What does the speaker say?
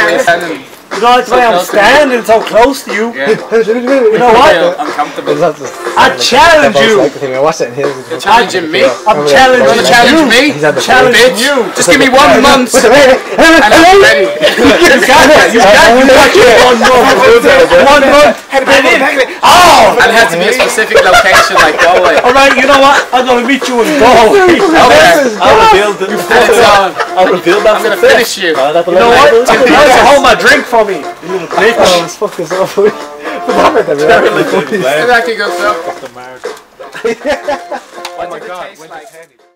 standing. You know, that's why I'm standing so close to you. Yeah. You know what? Uncomfortable. I challenge you. You're challenging me? I'm challenging challenge me? Challenging you. Just give me 1 month and I'm ready. You got it. You got it. 1 month. 1 month. Oh! And it has to be a specific location like Galway. Alright, you know what? I'm going to meet you in Galway. Okay. I will build that. I'm going to finish you. You know what? You have to hold my drink for me. You little bitch. Oh, let's fuck this up. Maybe Maybe I could go so. Oh my god.